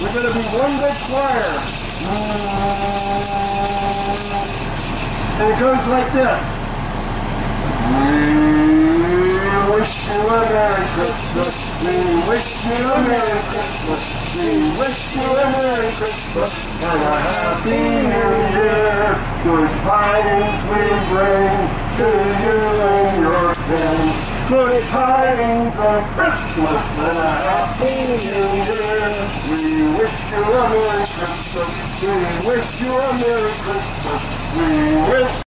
We're going to be one big choir. And it goes like this. We wish you a Merry Christmas. We wish you a Merry Christmas. We wish you a Merry Christmas and a Happy New Year. Good tidings we bring to you and your friends. Good tidings of Christmas and a Happy New Year. We wish you a Merry Christmas. We wish you a Merry Christmas. We wish